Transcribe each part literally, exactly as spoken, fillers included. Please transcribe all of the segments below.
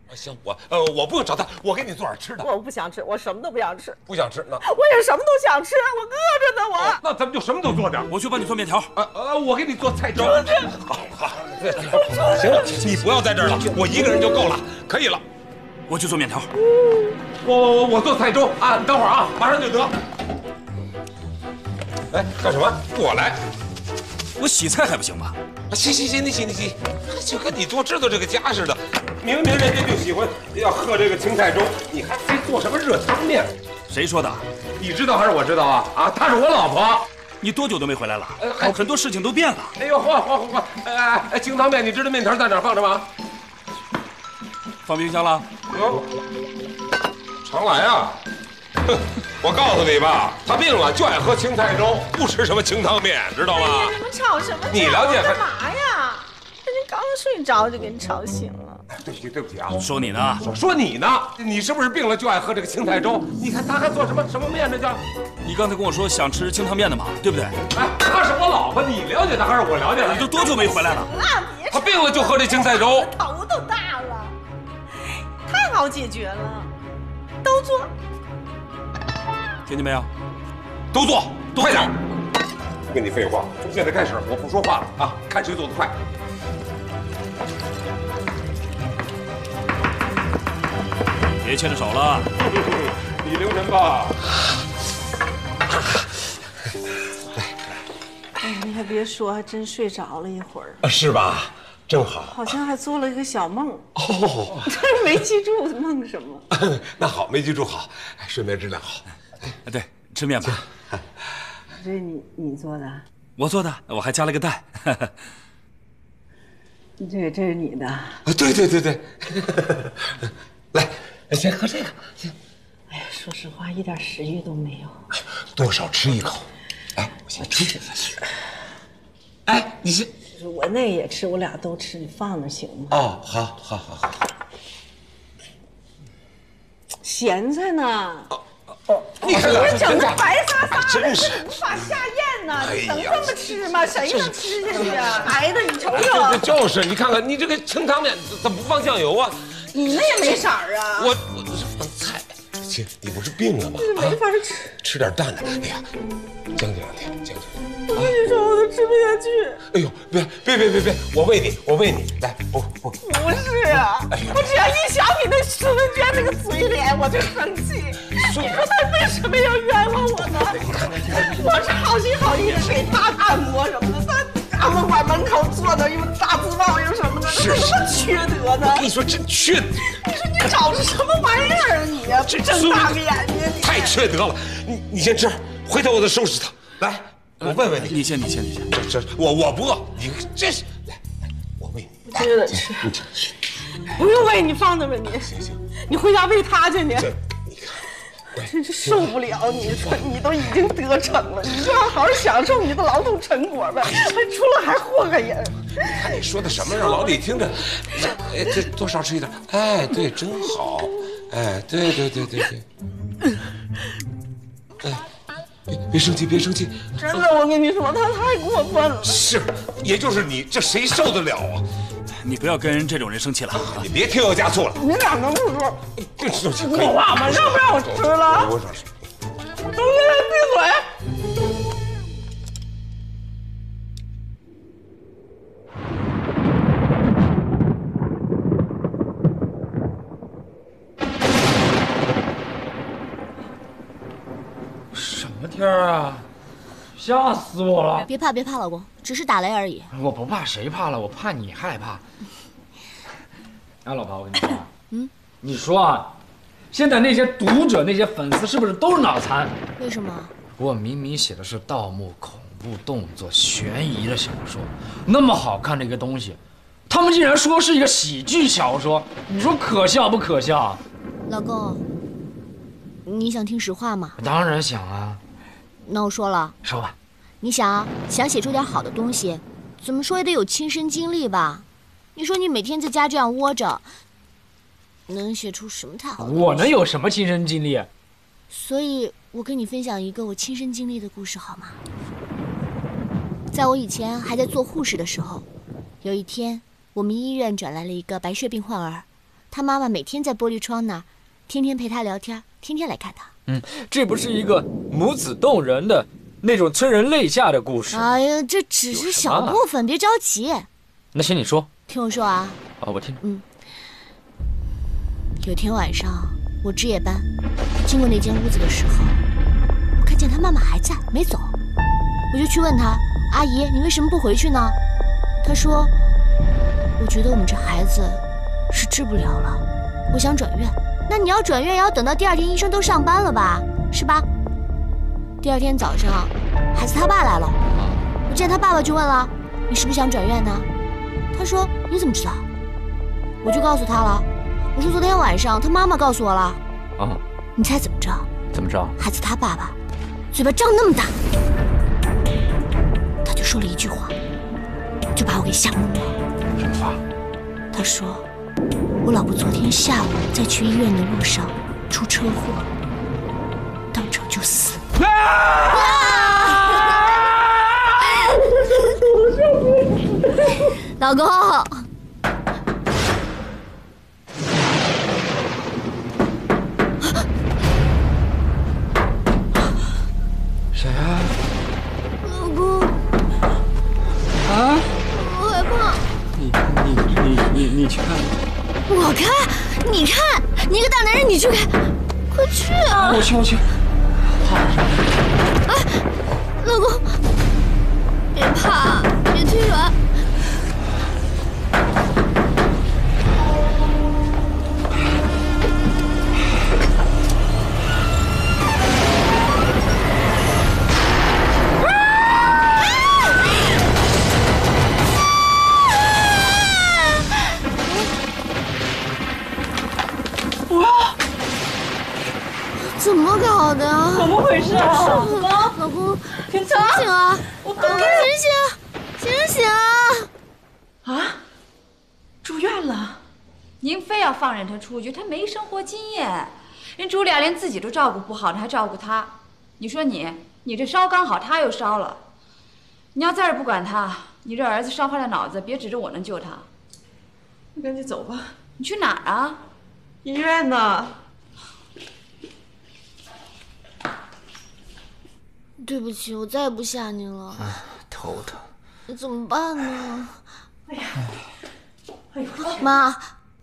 行，我呃我不用找他，我给你做点吃的。 我不想吃，我什么都不想吃。 不想吃那我也什么都想吃，我饿着呢，我。 哦、那咱们就什么都做点。 我去帮你做面条。 呃呃，我给你做菜粥。好好，行了，你不要在这儿了，我一个人就够了，可以了。 我去做面条。 我我我我做菜粥啊！你等会儿啊，马上就得。哎，干什么？我来。 我洗菜还不行吗？ 行行行，你洗你洗，就跟你多知道这个家似的。明明人家就喜欢要喝这个青菜粥，你还非做什么热汤面？ 谁说的？ 你知道还是我知道啊？啊，她是我老婆。 你多久都没回来了？ 哎， 很多事情都变了。 哎呦，嚯嚯嚯！哎哎，清汤面，你知道面条在哪儿放着吗？ 放冰箱了。 哟，常来啊！哼，我告诉你吧，他病了就爱喝青菜粥，不吃什么清汤面，知道吗？ 哎呀，你们吵什么架？ 你了解干嘛呀？人家刚睡着就给你吵醒了。 对不起，对不起啊！ 说你呢？ 说说你呢？你是不是病了就爱喝这个青菜粥？你看他还做什么什么面？这叫？ 你刚才跟我说想吃清汤面的嘛，对不对？ 哎，她是我老婆，你了解她还是我了解她？ 你都多久没回来了？ 那别她病了就喝这青菜粥， 头都大了，太好解决了，都做。 听见没有？ 都做， 都快点！不跟你废话，从现在开始我不说话了啊，看谁做的快。 别牵着手了。 你留神吧。 哎呀，你还别说，还真睡着了一会儿， 啊，是吧？正好。 好像还做了一个小梦。 哦， 但是没记住梦什么。 那好，没记住好，睡眠质量好。 对，吃面吧。 这是你你做的？ 我做的，我还加了个蛋。 这个这是你的？ 啊，对对对对。来，先喝这个。 哎呀，说实话，一点食欲都没有。 多少吃一口。哎，我先吃。哎，你先。 我那也吃，我俩都吃，你放那行吗？ 哦，好，好，好，好。 咸菜呢？ 哦哦，你看这整的白撒撒的， 真是无法下咽呐！ 哎呀能这么吃吗？谁能吃下去啊？白的，你瞅这瞅。 就是，你看看你这个清汤面怎么不放酱油啊？ 你那也没色儿啊。 我我这是放菜。亲，你不是病了吗？ 没法吃。 吃点淡的。哎呀，将就两天，将就。 我跟你说，我都吃不下去。 哎呦，别别别别别，我喂你，我喂你，来，不不。 不是啊，我只要一想起那石文娟那个嘴脸，我就生气。你说他为什么要冤枉我呢？我是好心好意的给他按摩什么的，他按摩馆门口坐的又大字报又什么的， 是他怎么缺德呢？ 我跟你说，真缺德。 你说你找的什么玩意儿啊你呀？ 这睁大个眼睛，你太缺德了。你你先吃，回头我再收拾他。来，我喂喂你。 你先，你先，你先。 这这，我我不饿。你这是，来来，我喂你。 我真的吃。不用喂，你放那吧你。 行行， 你回家喂他去你。 这你看。 真是受不了你！你都已经得逞了，你就要好好享受你的劳动成果呗，还出来还祸害人。 看你说的什么，让老李听着。哎，这多少吃一点。哎，对，真好。哎，对对对对对。哎，别别生气，别生气。 真的，我跟你说，他太过分了。 是，也就是你，这谁受得了啊？ 你不要跟这种人生气了。 你别添油加醋了。 你俩能不说更生气？ 说话吗？让不让我吃了？ 我说是。 都给他闭嘴！ 什么天儿啊！吓死我了！ 别怕，别怕，老公，只是打雷而已。 我不怕，谁怕了？我怕你害怕。哎，老婆，我跟你说，嗯，你说啊，现在那些读者、那些粉丝是不是都是脑残？ 为什么？ 我明明写的是盗墓、恐怖、动作、悬疑的小说，那么好看的一个东西，他们竟然说是一个喜剧小说，你说可笑不可笑？ 老公，你想听实话吗？ 当然想啊。 那我说了， 说吧。 你想想写出点好的东西，怎么说也得有亲身经历吧？你说你每天在家这样窝着，能写出什么太好的东西？ 我能有什么亲身经历？ 所以我跟你分享一个我亲身经历的故事好吗？在我以前还在做护士的时候，有一天我们医院转来了一个白血病患儿， 他妈妈每天在玻璃窗那儿，天天陪他聊天，天天来看他。 嗯，这不是一个母子动人的那种催人泪下的故事。 哎呀，这只是小部分，别着急。 那行，你说。 听我说啊。 啊，我听。 嗯。有天晚上，我值夜班，经过那间屋子的时候，我看见他妈妈还在，没走。我就去问他：“阿姨，你为什么不回去呢？”他说：“我觉得我们这孩子是治不了了，我想转院。那你要转院，也要等到第二天医生都上班了吧，是吧？”第二天早上，孩子他爸来了，我见他爸爸就问了：“你是不是想转院呢？”他说：“你怎么知道？”我就告诉他了，我说昨天晚上他妈妈告诉我了。 啊， 你猜怎么着？ 怎么着？ 孩子他爸爸嘴巴张那么大，他就说了一句话，就把我给吓懵了。 什么话？ 他说，我老婆昨天下午在去医院的路上出车祸，当场就死了。老公。 谁啊？ 老公。 啊？ 我害怕。 你你你你你去看。 我看，你看，你一个大男人，你去看，快去啊！ 我去我去。好。 哎，老公，别怕，别腿软。怎么搞的？ 怎么回事啊？ 老公，醒醒啊！我醒醒，醒醒啊！ 啊，住院了？ 您非要放任他出去，他没生活经验。人朱俩连自己都照顾不好，他还照顾他。你说你，你这烧刚好，他又烧了。你要再是不管他，你这儿子烧坏了脑子，别指着我能救他。 你赶紧走吧。 你去哪儿啊？ 医院呢。 对不起，我再也不吓你了。 哎，头疼。 那怎么办呢？ 哎呀，哎呦， 妈，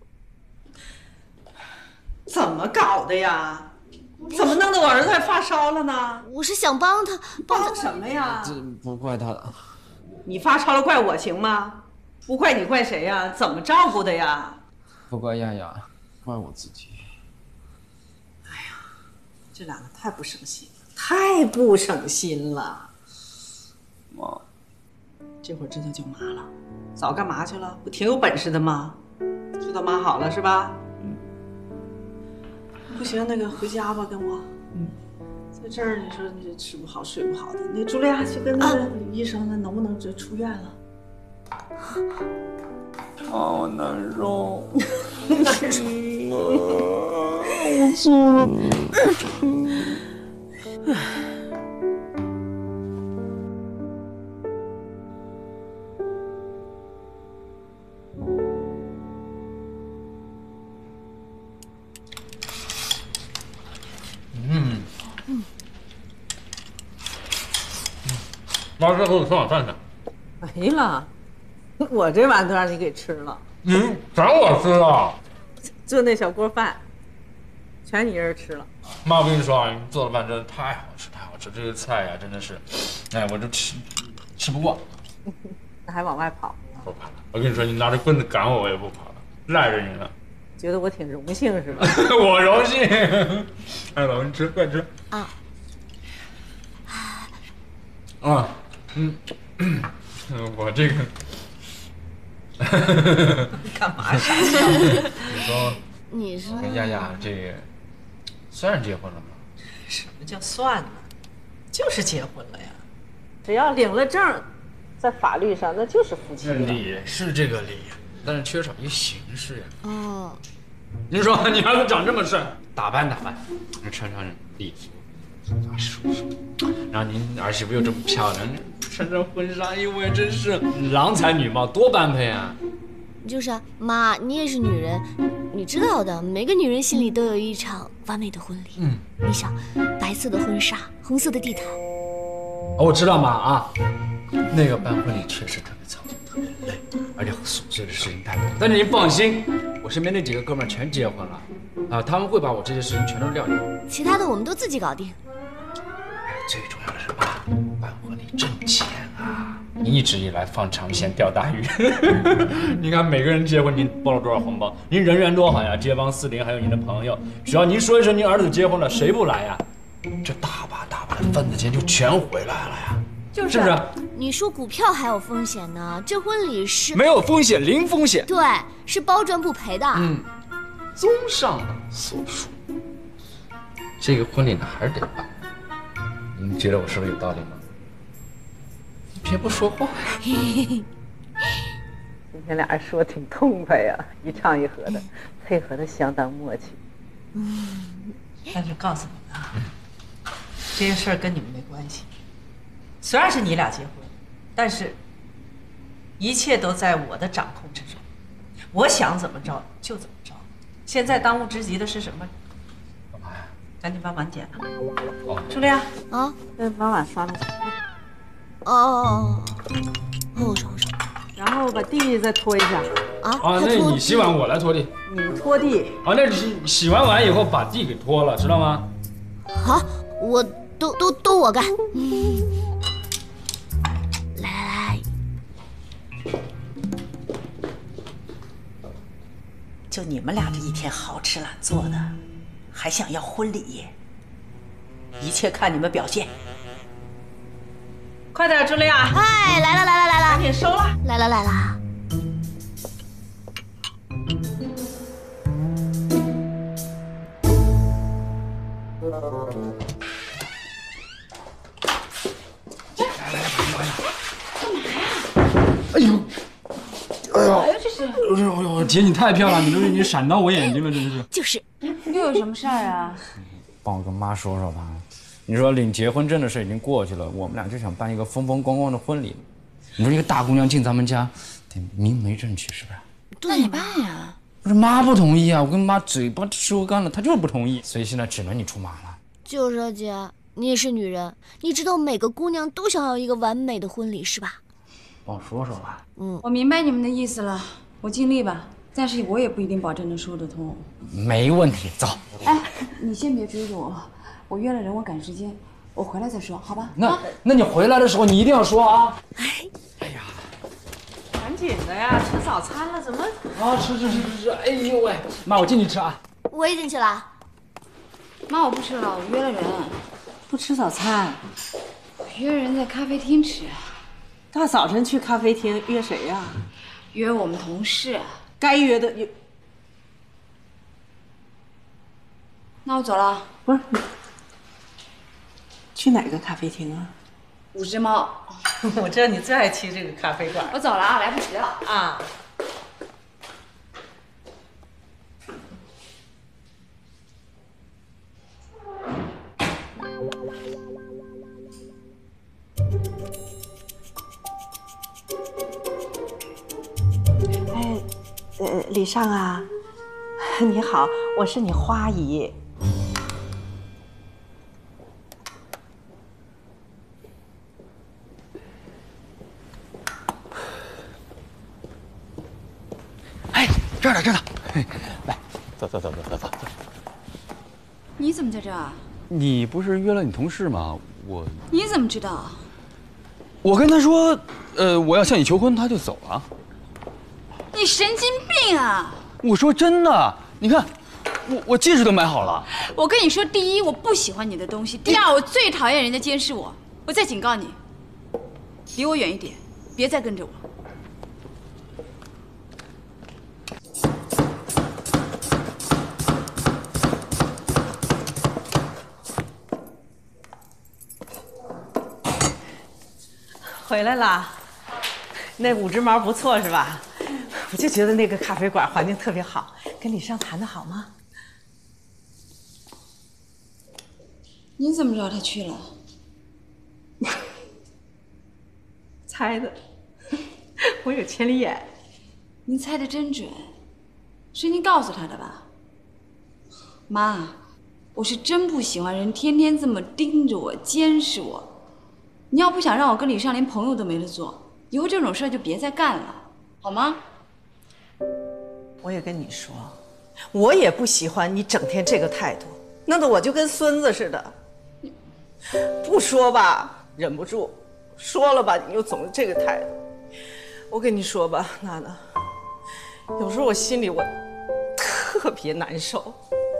怎么搞的呀？怎么弄得我儿子还发烧了呢？ 我是想帮他， 帮他什么呀？ 这不怪他的。 你发烧了怪我行吗？不怪你怪谁呀？怎么照顾的呀？ 不怪亚亚，怪我自己。 哎呀，这两个太不省心了。太不省心了， 妈， 这会儿知道叫妈了，早干嘛去了？不挺有本事的吗？知道妈好了是吧？嗯。不行，那个回家吧，跟我。嗯。在这儿你说你吃不好睡不好的，那茱莉亚去跟那个医生，那能不能这出院了？ 啊，我难受。 难受。 我错了。嗯嗯， 妈，再给我吃碗饭去。 没了，我这碗都让你给吃了。 嗯，啥我吃了？ 就那小锅饭，全你一人吃了。 妈，我跟你说啊，你做的饭真的太好吃，太好吃，这个菜呀、啊、真的是，哎，我就吃吃不惯。 那还往外跑？ 不跑了。我跟你说，你拿着棍子赶我，我也不跑了，赖着你呢。 觉得我挺荣幸是吧？ 我荣幸。哎，老公，吃，快吃。啊。啊，嗯，我这个。 干嘛傻笑？ 你说， 你说跟亚亚这个算是结婚了吗？ 什么叫算呢？就是结婚了呀！只要领了证，在法律上那就是夫妻了。 理是这个理，但是缺少一形式呀。 嗯。 您说你儿子长这么帅，打扮打扮，穿穿礼服，穿舒服，然后您儿媳妇又这么漂亮，穿着婚纱衣服也真是郎才女貌，多般配啊！ 就是啊，妈，你也是女人，你知道的，每个女人心里都有一场完美的婚礼。嗯，你想，白色的婚纱，红色的地毯。 哦，我知道妈啊，那个办婚礼确实特别操心，特别累，而且琐碎的事情太多。但是您放心，我身边那几个哥们儿全结婚了，啊，他们会把我这些事情全都料理好。 其他的我们都自己搞定。 哎，最重要的是妈，办婚礼挣钱啊！你一直以来放长线钓大鱼，你看每个人结婚您包了多少红包？您人缘多好呀，街坊四邻还有您的朋友，只要您说一声您儿子结婚了，谁不来呀？这大把大把的份子钱就全回来了呀， 就是是不是？ 你说股票还有风险呢，这婚礼是没有风险，零风险。 对，是包赚不赔的。 嗯，综上所述，这个婚礼呢还是得办。您觉得我说的有道理吗？你别不说话。 今天俩人说挺痛快呀，一唱一和的，配合的相当默契。嗯，但是告诉你们啊，这件事儿跟你们没关系。虽然是你俩结婚，但是一切都在我的掌控之中，我想怎么着就怎么着。现在当务之急的是什么？ 干嘛呀？ 赶紧把碗捡了。 哦， 朱莉啊， 啊， 嗯，把碗刷了。 哦哦哦，我说我说然后把地再拖一下。 啊啊，那你洗碗，我来拖地。 你拖地。 啊，那洗洗完碗以后把地给拖了，知道吗？ 好，我都都都我干。来来来， 就你们俩这一天好吃懒做的，还想要婚礼？一切看你们表现。快点，朱莉亚！ 哎，来了来了来了， 赶紧收了。 来了来了。 哎呦，哎呦，这是，哎呦哎呦，姐你太漂亮，你都已经闪到我眼睛了，真是。 就是。 又有什么事儿啊？ 帮我跟妈说说吧。你说领结婚证的事已经过去了，我们俩就想办一个风风光光的婚礼。你说一个大姑娘进咱们家，得明媒正娶，是不是？ 那你办呀？ 不是妈不同意啊，我跟妈嘴巴说干了，她就是不同意，所以现在只能你出马了。 就是啊，姐，你也是女人，你知道每个姑娘都想要一个完美的婚礼，是吧？ 帮我说说吧。 嗯， 我明白你们的意思了，我尽力吧。但是我也不一定保证能说得通。 没问题，走。 哎，你先别追着我，我约了人，我赶时间，我回来再说，好吧？ 那、 啊、 那你回来的时候你一定要说啊。 哎， 哎呀， 赶紧的呀，吃早餐了，怎么？ 啊，吃吃吃吃吃！哎呦喂，妈，我进去吃啊。 我也进去了。 妈，我不吃了，我约了人。 不吃早餐？ 我约人在咖啡厅吃。 大早晨去咖啡厅约谁呀？ 约我们同事。 该约的约。 那我走了。 不是，去哪个咖啡厅啊？ 五只猫。 我知道你最爱去这个咖啡馆。 我走了啊，来不及了啊。哎，呃，李尚啊，你好，我是你花姨。 哎，这儿呢，这儿呢，来，走走走走走走。 你怎么在这儿？ 你不是约了你同事吗？我你怎么知道？ 我跟他说，呃，我要向你求婚，他就走了。 你神经病啊！ 我说真的，你看，我我戒指都买好了。 我跟你说，第一，我不喜欢你的东西；第二，我最讨厌人家监视我。我再警告你，离我远一点，别再跟着我。 回来啦，那五只猫不错是吧？我就觉得那个咖啡馆环境特别好，跟李尚谈的好吗？ 你怎么知道他去了？ 猜的，我有千里眼。 您猜的真准，是您告诉他的吧？妈，我是真不喜欢人天天这么盯着我、监视我。你要不想让我跟李尚连朋友都没得做，以后这种事儿就别再干了，好吗？ 我也跟你说，我也不喜欢你整天这个态度，弄得我就跟孙子似的。不说吧，忍不住；说了吧，你又总是这个态度。我跟你说吧，娜娜，有时候我心里我特别难受。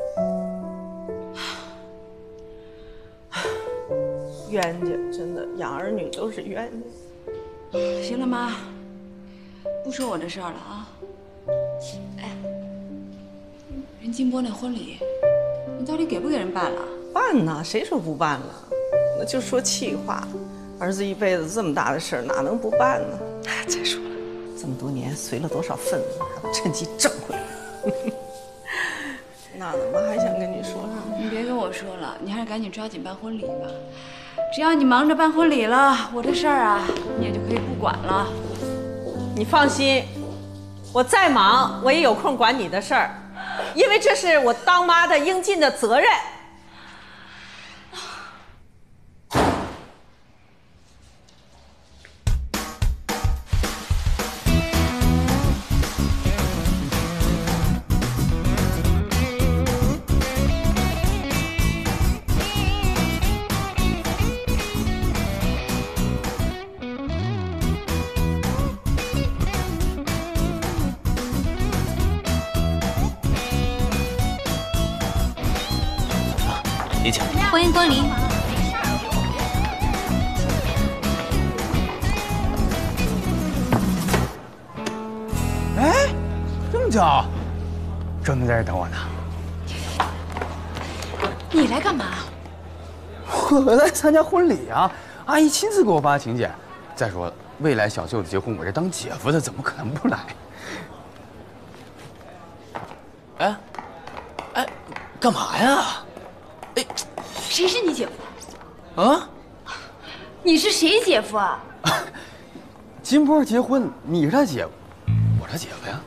冤家，真的养儿女都是冤家。 行了，妈，不说我的事儿了啊。哎，任金波那婚礼，你到底给不给人办了？ 办呢，谁说不办了？那就说气话，儿子一辈子这么大的事儿，哪能不办呢？哎，再说了，这么多年随了多少份子，还不趁机挣回来？娜娜，妈还想跟你说什么？ 你别跟我说了，你还是赶紧抓紧办婚礼吧。只要你忙着办婚礼了，我这事儿啊，你也就可以不管了。 你放心，我再忙，我也有空管你的事儿，因为这是我当妈的应尽的责任。 您请。 欢迎光临。 哎，这么巧，正在这儿等我呢。 你来干嘛？ 我来参加婚礼啊！阿姨亲自给我发请柬。再说了，未来小舅子结婚，我这当姐夫的怎么可能不来？哎，哎，干嘛呀？哎， 谁是你姐夫？ 啊？ 你是谁姐夫啊？ 金波结婚，你是他姐夫，我他姐夫呀。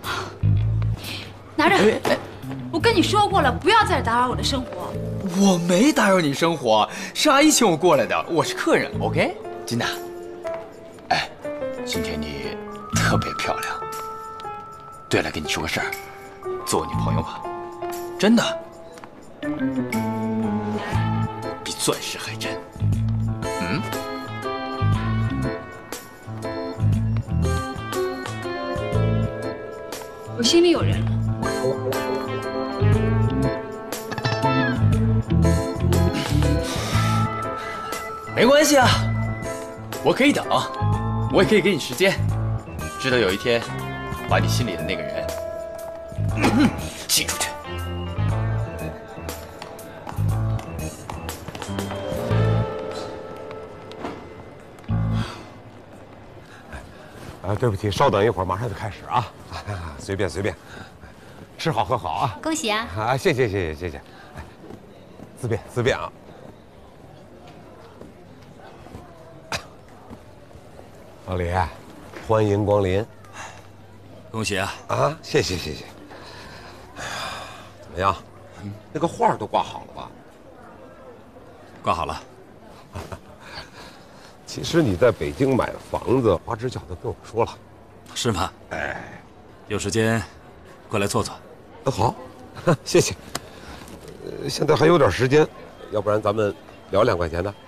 拿着。 哎哎， 我跟你说过了，不要再打扰我的生活。 我没打扰你生活，是阿姨请我过来的，我是客人。OK， 金娜。哎，今天你特别漂亮。对了，跟你说个事儿，做我女朋友吧，真的，比钻石还真。嗯。 我心里有人了。 没关系啊，我可以等，我也可以给你时间，直到有一天，把你心里的那个人寄出去。 啊，对不起，稍等一会儿，马上就开始啊！随便随便，吃好喝好啊！ 恭喜啊！ 啊，谢谢谢谢谢谢。哎，自便自便啊！老李，欢迎光临。 恭喜啊！ 啊，谢谢谢谢。怎么样？那个画都挂好了吧？ 挂好了。 其实你在北京买的房子，花枝教都跟我说了。 是吗？ 哎， 有时间过来坐坐。 好，谢谢。呃，现在还有点时间，要不然咱们聊两块钱的。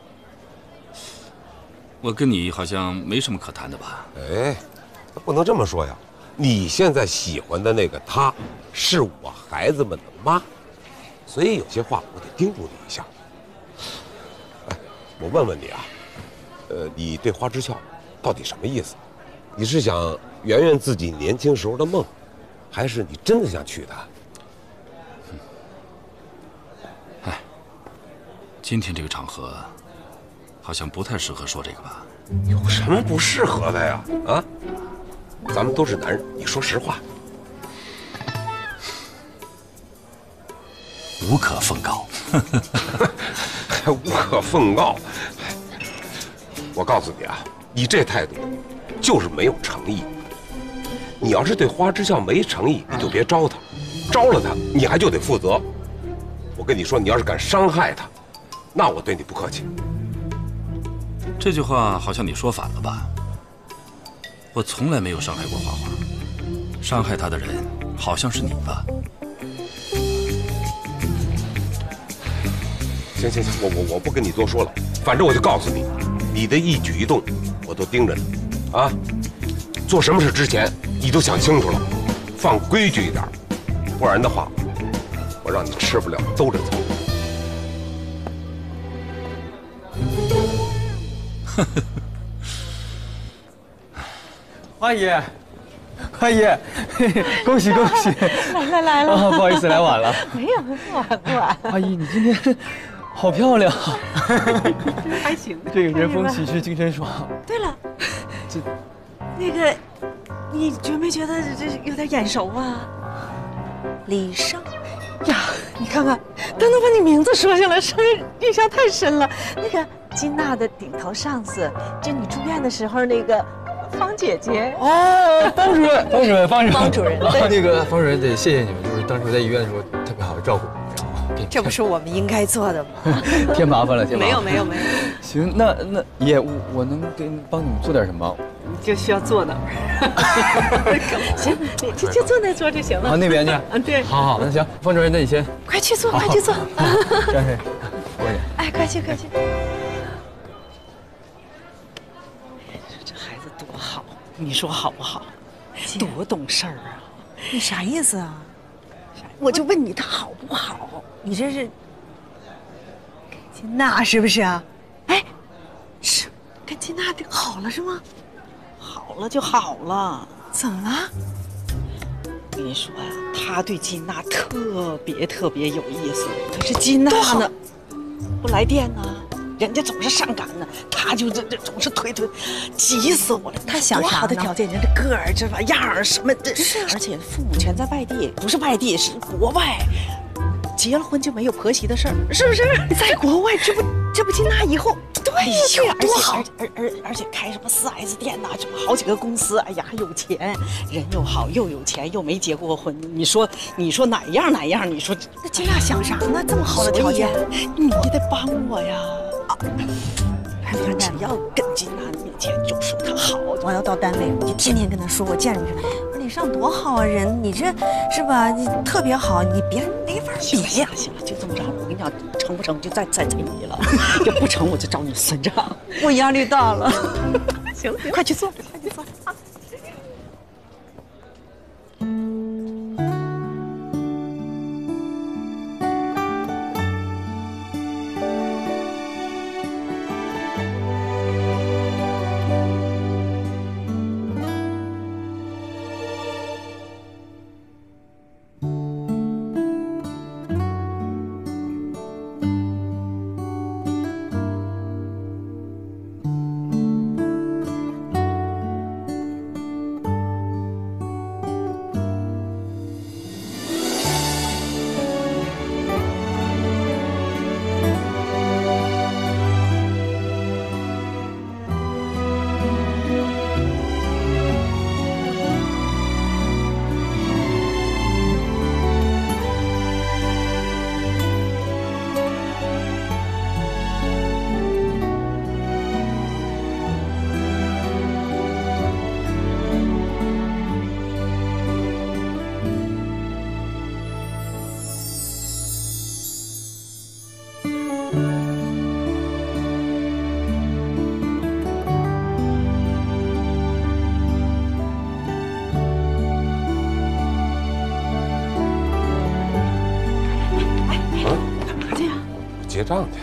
我跟你好像没什么可谈的吧？ 哎，不能这么说呀。你现在喜欢的那个她，是我孩子们的妈，所以有些话我得叮嘱你一下。哎，我问问你啊，呃，你对花之笑到底什么意思？你是想圆圆自己年轻时候的梦，还是你真的想娶她？ 哎，今天这个场合，好像不太适合说这个吧？ 有什么不适合的呀？啊，咱们都是男人，你说实话。 无可奉告。 还无可奉告。我告诉你啊，你这态度就是没有诚意。 你要是对花之孝没诚意，你就别招他，招了他，你还就得负责。我跟你说，你要是敢伤害他，那我对你不客气。 这句话好像你说反了吧？我从来没有伤害过花花，伤害她的人好像是你吧？ 行行行，我我我不跟你多说了，反正我就告诉你，你的一举一动我都盯着呢，啊，做什么事之前你都想清楚了，放规矩一点，不然的话，我让你吃不了兜着走。 阿姨，阿姨，恭喜恭喜！ 来来来了、 啊，不好意思来晚了。 没有，晚不晚？ 阿姨，你今天好漂亮， 还行。 这个人风喜气，精神爽。 对了， 这那个，你觉没觉得这有点眼熟啊？李晟呀，你看看，他能把你名字说下来，说明印象太深了。那个金娜的顶头上司，就你住院的时候那个。方姐姐哦，方主任，方主任，方主任， 方主任， 对，那个方主任得谢谢你们，就是当时在医院的时候特别好的照顾，然后给这不是我们应该做的吗？ 添麻烦了，添麻烦了。 没有没有没有。 行，那那爷，我我能给你帮你们做点什么？ 就需要坐那儿。行，你就就坐那桌就行了。 好，那边去。 啊，对。 好好，那行，方主任，那你先。 快去坐，快去坐。 站是，过去。 哎，快去快去。多好，你说好不好？多懂事儿啊！ 你啥意思啊？ 我就问你他好不好？ 你这是金娜是不是啊？ 哎，是跟金娜的好了是吗？好了就好了， 怎么了？ 我跟你说呀、啊，他对金娜特别特别有意思，可是金娜呢，不来电呢、啊。人家总是上赶呢，他就这这总是推推，急死我了。 他想多好的条件，人这个儿这玩意儿什么的，而且父母全在外地，不是外地是国外，结了婚就没有婆媳的事儿，是不是？在国外，这不这不金娜以后，对呀，多好！而而而且开什么四 S 店呐、啊，什么好几个公司，哎呀，还有钱，人又好又有钱，又没结过婚，你说你说哪样哪样？你说那金娜想啥呢？这么好的条件， 你得帮我呀！你只要跟金娜面前就说她好， 我要到单位，我就天天跟她说，我见着你说，李晟多好啊，人你这是吧？你特别好，你别人没法比呀。 行了，就这么着了。我跟你讲，成不成就再再猜你了，要不成我就找你算账。 我压力大了。 行行，快去做，快去做啊！ 结账去。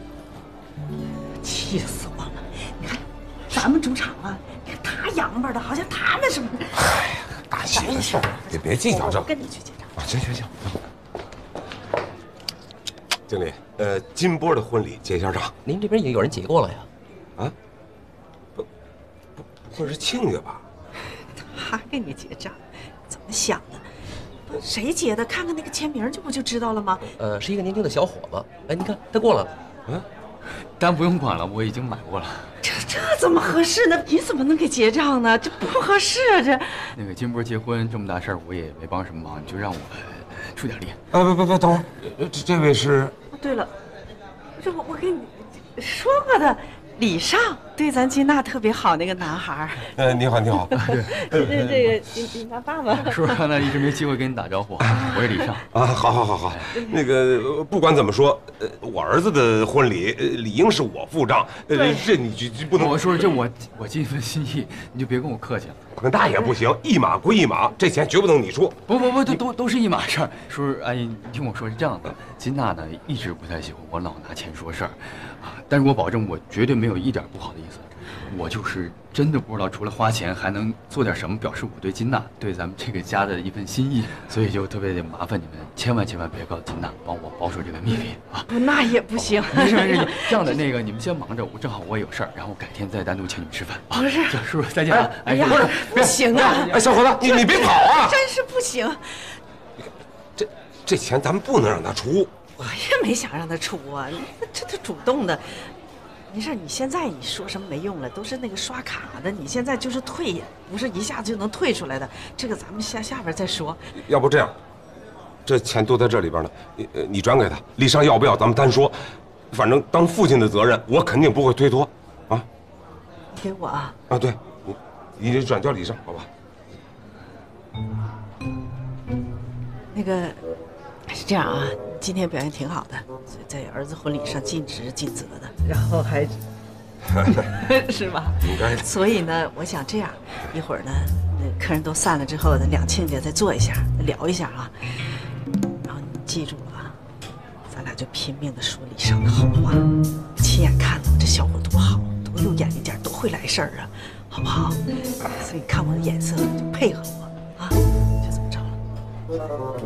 气死我了！你看，咱们主场啊，你看他洋巴的，好像他们什么…… 哎呀，大喜的事儿，别别计较这。 我跟你去结账。 啊，行行行。经理，呃，金波的婚礼结一下账。 您这边也有人结过了呀？ 啊？不，不，不会是庆月吧？ 他给你结账，怎么想的？不，谁结的？看看那个签名，这不就知道了吗？ 呃，是一个年轻的小伙子。哎，你看他过来了。 嗯， 单不用管了，我已经买过了。 这这怎么合适呢？你怎么能给结账呢？这不合适啊！这那个金波结婚这么大事儿，我也没帮什么忙，你就让我出点力。 啊，不不不，等会儿，这这位是？ 对了，这我我跟你说过的。李尚对咱金娜特别好，那个男孩。 呃，你好，你好。 对，这这个你你他爸爸。 叔叔，那一直没机会跟你打招呼，我是李尚。 啊，好好好好。那个不管怎么说，呃，我儿子的婚礼理应是我付账。呃，这你就不能。 我说这我我尽一份心意，你就别跟我客气了。 那也不行，一码归一码，这钱绝不能你出。 不不不，都都都是一码事儿。叔叔阿姨，你听我说是这样的，金娜呢一直不太喜欢我老拿钱说事儿。啊！但是我保证，我绝对没有一点不好的意思。我就是真的不知道，除了花钱，还能做点什么，表示我对金娜、对咱们这个家的一份心意。所以就特别得麻烦你们，千万千万别告诉金娜，帮我保守这个秘密啊！ 不，那也不行。 没事没事，这样的那个，你们先忙着，我正好我也有事儿，然后改天再单独请你们吃饭。 不是， 叔叔再见啊！ 哎呀，不是，不行啊！ 哎，小伙子，你你别跑啊！ 真是不行。 这这钱咱们不能让他出。 我也没想让他出啊，这他主动的。没事，你现在你说什么没用了，都是那个刷卡的，你现在就是退，不是一下就能退出来的。这个咱们下下边再说。 要不这样，这钱都在这里边呢，你你转给他，李尚要不要咱们单说，反正当父亲的责任我肯定不会推脱，啊。 给我啊？ 啊，对，你你转交李尚，好吧？ 那个。是这样啊，今天表现挺好的，所以在儿子婚礼上尽职尽责的，然后还，是吧？ 应该。 所以呢，我想这样，一会儿呢，那客人都散了之后，两亲家再坐一下，聊一下啊。然后你记住了啊，咱俩就拼命的说李尚的好话，亲眼看到这小伙多好，多有眼力劲，多会来事儿啊，好不好？所以看我的眼色就配合我啊，就这么着了。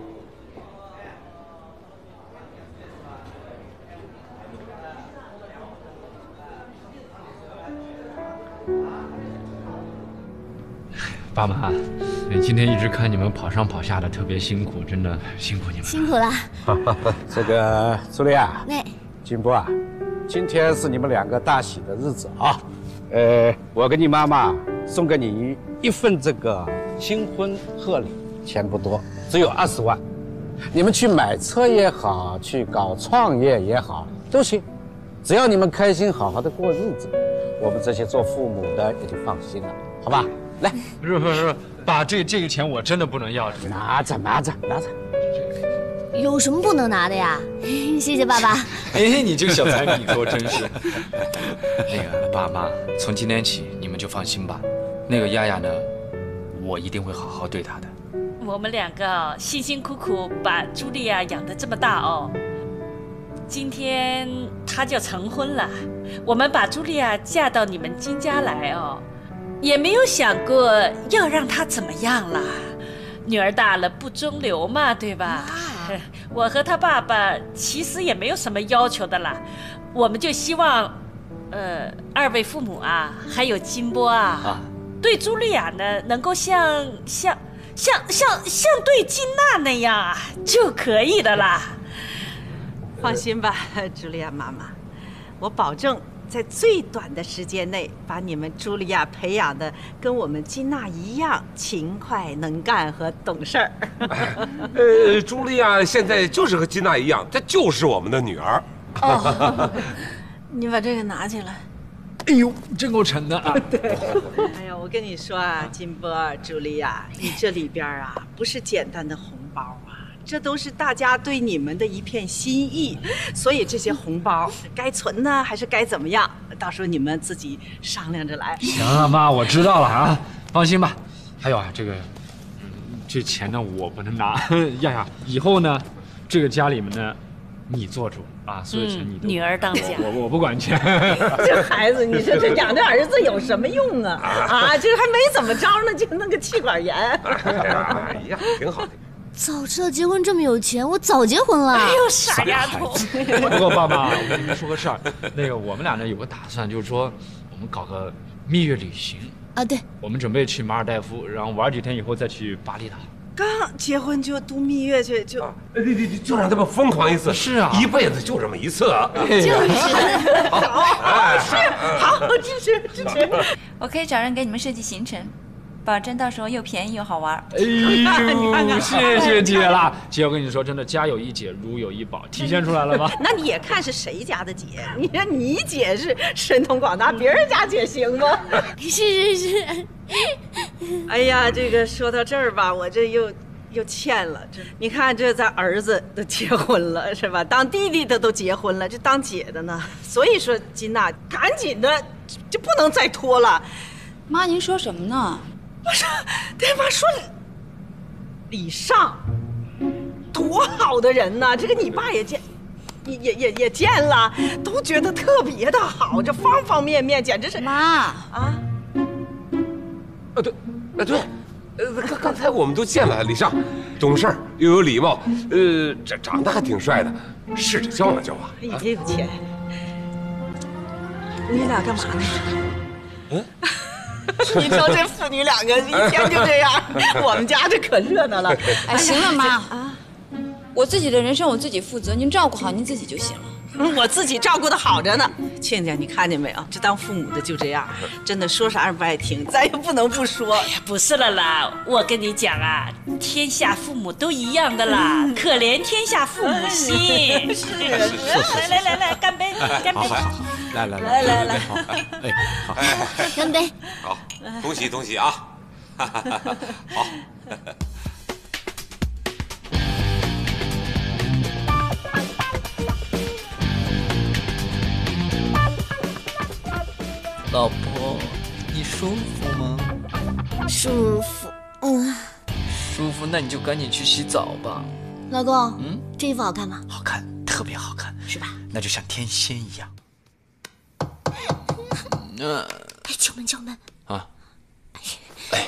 爸妈，今天一直看你们跑上跑下的，特别辛苦，真的辛苦你们。 辛苦了。 这个茱莉亚， 那金波啊，今天是你们两个大喜的日子啊。呃，我跟你妈妈送给你一份这个新婚贺礼，钱不多，只有二十万。你们去买车也好，去搞创业也好，都行，只要你们开心，好好的过日子，我们这些做父母的也就放心了，好吧？来， 不是不是不是，爸，这这个钱我真的不能要。 拿着拿着拿着。 有什么不能拿的呀？谢谢爸爸。 哎，你这个小财迷多真是。那个爸妈，从今天起你们就放心吧。那个丫丫呢，我一定会好好对她的。 我们两个辛辛苦苦把茱莉亚养得这么大哦，今天她就成婚了。我们把茱莉亚嫁到你们金家来哦。也没有想过要让她怎么样啦，女儿大了不中留嘛，对吧？我和她爸爸其实也没有什么要求的啦，我们就希望，呃，二位父母啊，还有金波啊，啊对茱莉亚呢，能够像像像像像对金娜那样啊，就可以的啦。 放心吧，茱莉亚妈妈，我保证。在最短的时间内，把你们茱莉亚培养的跟我们金娜一样勤快、能干和懂事儿。 呃，茱莉亚现在就是和金娜一样，她就是我们的女儿。 哦，你把这个拿起来。 哎呦，真够沉的啊！ 对。哎呀，我跟你说啊，金波、茱莉亚，你这里边啊，不是简单的红包啊。这都是大家对你们的一片心意，所以这些红包该存呢，还是该怎么样？到时候你们自己商量着来。 行了，妈，我知道了啊，放心吧。还有啊，这个这钱呢，我不能拿。丫丫，以后呢，这个家里面呢，你做主啊，所有钱你都。 嗯、女儿当家， 我我不管钱。 这孩子，你说这养这儿子有什么用啊？啊，这还没怎么着呢，就弄个气管炎。 哎呀，挺好。 早知道结婚这么有钱，我早结婚了。 哎呦，傻丫头！ 不过爸爸，我跟你们说个事儿，那个我们俩呢有个打算，就是说我们搞个蜜月旅行啊。对， 我们准备去马尔代夫，然后玩几天以后再去巴厘岛。 刚结婚就度蜜月去，就对对对，就让他们疯狂一次。 是啊， 一辈子就这么一次啊。 就是，好，好，是，好，支持支持。 我可以找人给你们设计行程，保证到时候又便宜又好玩。 哎呦，谢谢姐啦！姐，我跟你说，真的家有一姐，如有一宝，体现出来了吧？ 那你也看是谁家的姐？你说你姐是神通广大，别人家姐行吗？ 是是是。 哎呀，这个说到这儿吧，我这又又欠了。你看，这咱儿子都结婚了，是吧？当弟弟的都结婚了，这当姐的呢。所以说，金娜，赶紧的，就不能再拖了。 妈，您说什么呢？ 我说，对妈说，李尚，多好的人呐！这个你爸也见，也也也也见了，都觉得特别的好，这方方面面简直是妈啊。 啊对，啊对，呃刚刚才我们都见了李尚，懂事又有礼貌，呃这长得还挺帅的，试着交往交往。 也有钱。你俩干嘛呢？嗯。你瞅这父女两个一天就这样，我们家这可热闹了。 哎，行了妈啊，我自己的人生我自己负责，您照顾好您自己就行了。 我自己照顾的好着呢。倩倩，你看见没有？这当父母的就这样，真的说啥也不爱听，咱也不能不说。 哎呀，不是了啦，我跟你讲啊，天下父母都一样的啦，可怜天下父母心。是，来来来来，干杯，干杯！ 来来来来来， 好，哎，好， 干杯！ 好，恭喜恭喜啊！好。 老婆，你舒服吗？ 舒服，嗯， 舒服，那你就赶紧去洗澡吧。 老公， 嗯， 这衣服好看吗？ 好看，特别好看， 是吧？ 那就像天仙一样。那， 哎，敲门敲门啊！哎，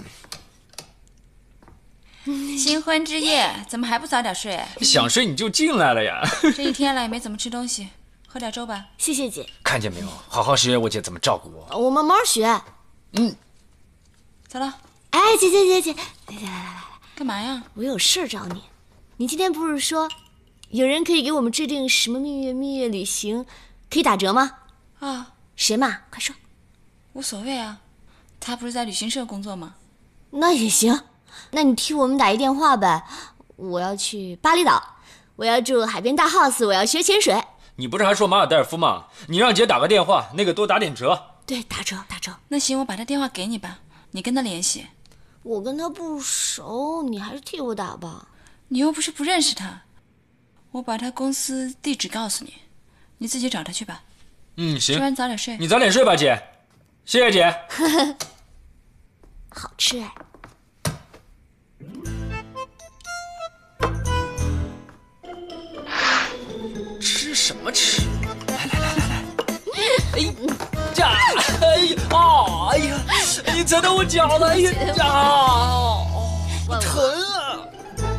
新婚之夜怎么还不早点睡？ 想睡你就进来了呀！ 这一天了也没怎么吃东西。喝点粥吧， 谢谢姐。 看见没有，好好学我姐怎么照顾我。 我慢慢学。 嗯， 走了。 哎，姐姐姐姐，来来来来来， 干嘛呀？ 我有事找你。你今天不是说，有人可以给我们制定什么蜜月蜜月旅行，可以打折吗？ 啊， 谁嘛？快说。 无所谓啊，他不是在旅行社工作吗？ 那也行，那你替我们打一电话呗。我要去巴厘岛，我要住海边大 house， 我要学潜水。 你不是还说马尔代夫吗？你让姐打个电话，那个多打点折。 对，打折打折。 那行，我把他电话给你吧，你跟他联系。 我跟他不熟，你还是替我打吧。 你又不是不认识他，我把他公司地址告诉你，你自己找他去吧。 嗯，行。 吃完早点睡。 你早点睡吧，姐。谢谢姐。 好吃哎。 吃什么吃？来来来来来，哎呀，哎呀，啊，哎呀，你踩到我脚了，哎呀，啊，疼啊！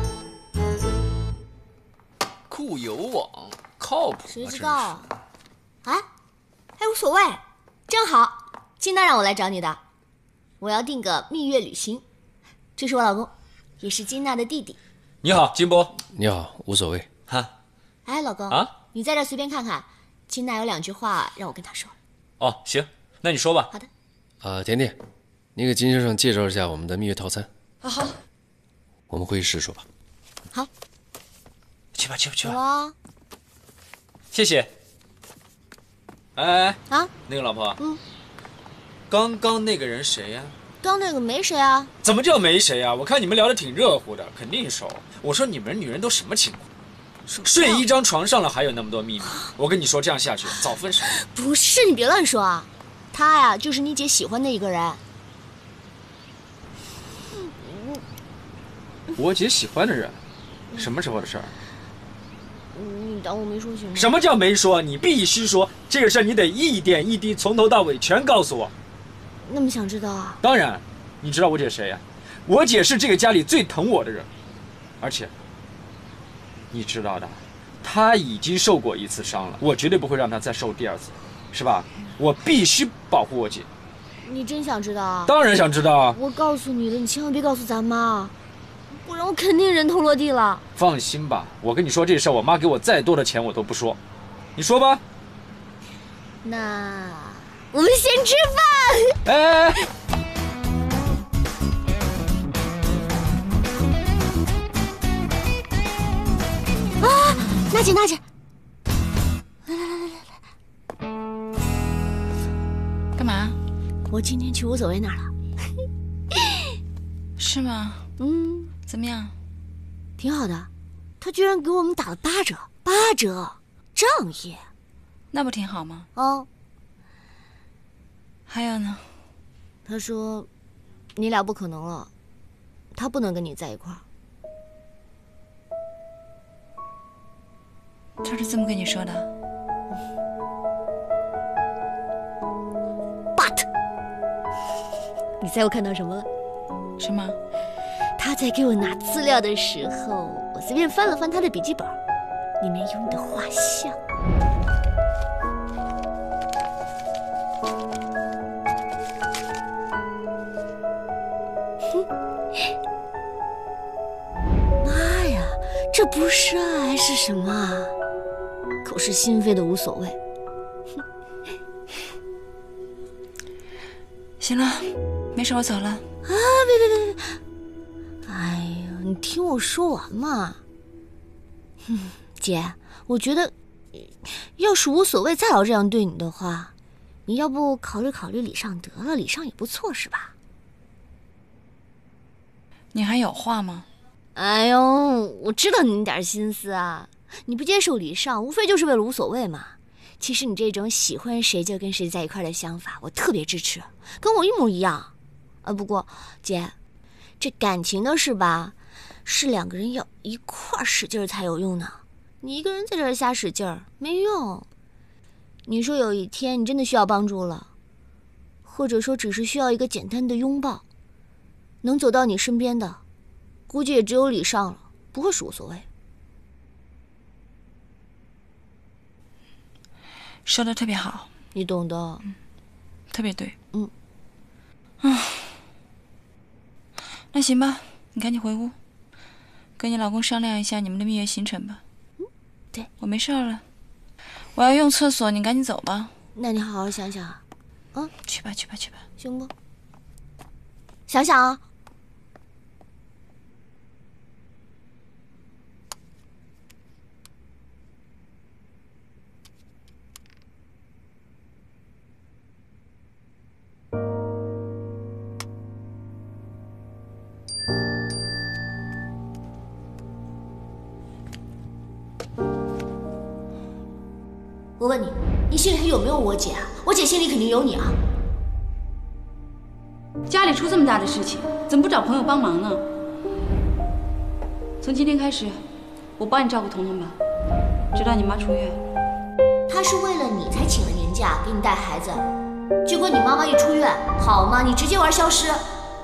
酷游网靠谱， 谁知道啊？啊，哎，无所谓，正好，金娜让我来找你的，我要订个蜜月旅行。这是我老公，也是金娜的弟弟。 你好，金波。 你好，无所谓哈。 哎，老公啊， 你在这随便看看，金娜有两句话让我跟她说。 哦，行，那你说吧。 好的。 啊，甜甜，你给金先生介绍一下我们的蜜月套餐。 啊好。 我们会议室说吧。 好。 去吧去吧去吧。 走啊。 谢谢。哎啊， 那个老婆， 嗯， 刚刚那个人谁呀？ 刚那个没谁啊。 怎么叫没谁啊？我看你们聊得挺热乎的，肯定熟。我说你们女人都什么情况？睡一张床上了还有那么多秘密，我跟你说这样下去早分手。 不是，你别乱说啊，他呀就是你姐喜欢的一个人。 我姐喜欢的人，什么时候的事儿？ 你当我没说行吗？ 什么叫没说？你必须说这个事儿，你得一点一滴从头到尾全告诉我。 那么想知道啊？ 当然，你知道我姐谁呀？我姐是这个家里最疼我的人，而且。你知道的，他已经受过一次伤了，我绝对不会让他再受第二次，是吧？我必须保护我姐。 你真想知道啊？ 当然想知道啊！ 我告诉你了，你千万别告诉咱妈。 我肯定人头落地了。 放心吧，我跟你说这事儿，我妈给我再多的钱我都不说。你说吧。 那我们先吃饭。 哎哎哎！ 啊，娜姐，娜姐，来来来来来来， 干嘛？ 我今天去无所谓那儿了。 是吗？ 嗯， 怎么样？ 挺好的，他居然给我们打了八折，八折，仗义。 那不挺好吗？ 哦。 还有呢？ 他说，你俩不可能了，他不能跟你在一块儿。 他是这么跟你说的 ？But， 你猜我看到什么了？ 什么？ 他在给我拿资料的时候，我随便翻了翻他的笔记本，里面有你的画像。妈呀，这不是爱是什么啊？口是心非的无所谓。 行了，没事，我走了。 啊，别别别别！哎呀，你听我说完嘛。嗯，姐，我觉得，要是无所谓再要这样对你的话，你要不考虑考虑李尚得了？李尚也不错，是吧？ 你还有话吗？ 哎呦，我知道你那点心思啊！你不接受李尚，无非就是为了无所谓嘛。其实你这种喜欢谁就跟谁在一块的想法，我特别支持，跟我一模一样。啊，不过姐，这感情的事吧，是两个人要一块使劲才有用呢。你一个人在这儿瞎使劲儿没用。你说有一天你真的需要帮助了，或者说只是需要一个简单的拥抱，能走到你身边的，估计也只有李尚了，不会是无所谓。 说的特别好， 你懂的， 嗯，特别对， 嗯， 啊，那行吧，你赶紧回屋，跟你老公商量一下你们的蜜月行程吧。 嗯，对， 我没事了，我要用厕所，你赶紧走吧。 那你好好想想啊，啊， 去吧，去吧，去吧， 行不？想想啊。我问你，你心里还有没有我姐啊？我姐心里肯定有你啊。 家里出这么大的事情，怎么不找朋友帮忙呢？从今天开始，我帮你照顾彤彤吧，直到你妈出院。 她是为了你才请了年假给你带孩子，结果你妈妈一出院，好吗？你直接玩消失。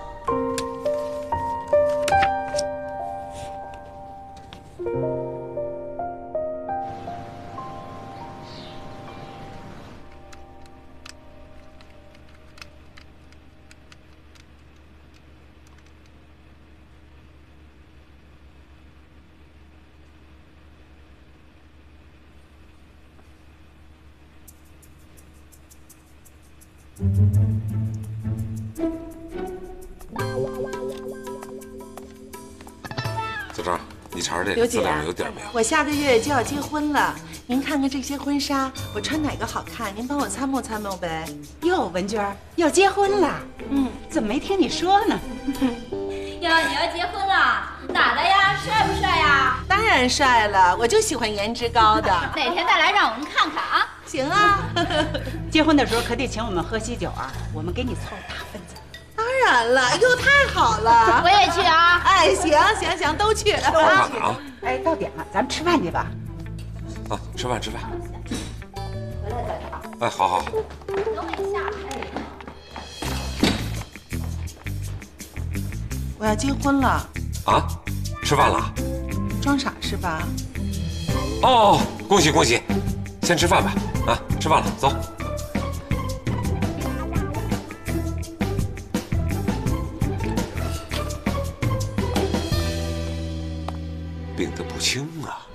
小张，你查查这刘姐个资料上有底没有？ 我下个月就要结婚了，您看看这些婚纱，我穿哪个好看？您帮我参谋参谋呗。 哟，文娟要结婚了，嗯，怎么没听你说呢？ 哟，你要结婚了，哪的呀？帅不帅呀？ 当然帅了，我就喜欢颜值高的。 哪天再来让我们看看啊？ 行啊。 结婚的时候可得请我们喝喜酒啊，我们给你凑大份子。 当然了，哟，太好了， 我也去啊！ 哎，行行行，都去， 都去啊！ 哎，到点了，咱们吃饭去吧。 啊，吃饭吃饭。 回来再吵。 哎，好好好。 等我下来。 我要结婚了。 啊？吃饭了？ 装傻是吧？ 哦，恭喜恭喜！先吃饭吧。啊，吃饭了，走。 清啊。